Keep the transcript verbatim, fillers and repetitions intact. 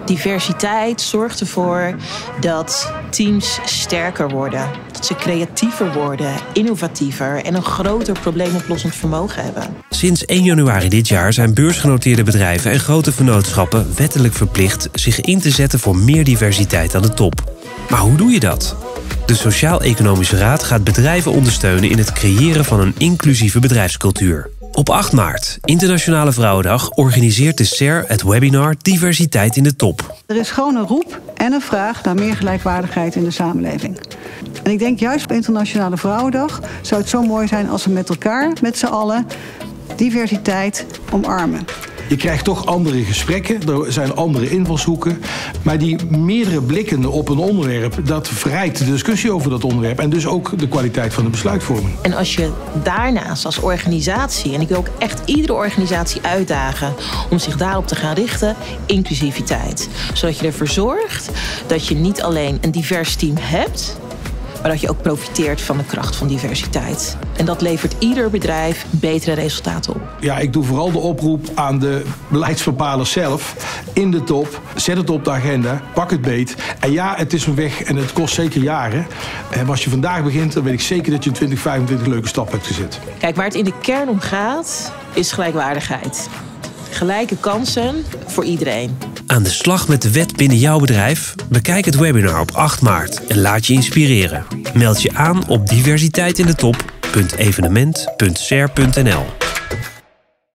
Diversiteit zorgt ervoor dat teams sterker worden. Dat ze creatiever worden, innovatiever en een groter probleemoplossend vermogen hebben. Sinds één januari dit jaar zijn beursgenoteerde bedrijven en grote vennootschappen wettelijk verplicht zich in te zetten voor meer diversiteit aan de top. Maar hoe doe je dat? De Sociaal-Economische Raad gaat bedrijven ondersteunen in het creëren van een inclusieve bedrijfscultuur. Op acht maart, Internationale Vrouwendag, organiseert de S E R het webinar Diversiteit in de Top. Er is gewoon een roep en een vraag naar meer gelijkwaardigheid in de samenleving. En ik denk juist op Internationale Vrouwendag zou het zo mooi zijn als we met elkaar, met z'n allen, diversiteit omarmen. Je krijgt toch andere gesprekken, er zijn andere invalshoeken. Maar die meerdere blikken op een onderwerp, dat verrijkt de discussie over dat onderwerp. En dus ook de kwaliteit van de besluitvorming. En als je daarnaast als organisatie, en ik wil ook echt iedere organisatie uitdagen om zich daarop te gaan richten, inclusiviteit. Zodat je ervoor zorgt dat je niet alleen een divers team hebt, maar dat je ook profiteert van de kracht van diversiteit. En dat levert ieder bedrijf betere resultaten op. Ja, ik doe vooral de oproep aan de beleidsbepalers zelf in de top. Zet het op de agenda, pak het beet. En ja, het is een weg en het kost zeker jaren. En als je vandaag begint, dan weet ik zeker dat je in twintig vijfentwintig leuke stap hebt gezet. Kijk, waar het in de kern om gaat, is gelijkwaardigheid. Gelijke kansen voor iedereen. Aan de slag met de wet binnen jouw bedrijf? Bekijk het webinar op acht maart en laat je inspireren. Meld je aan op diversiteitindetop punt evenement punt s e r punt n l.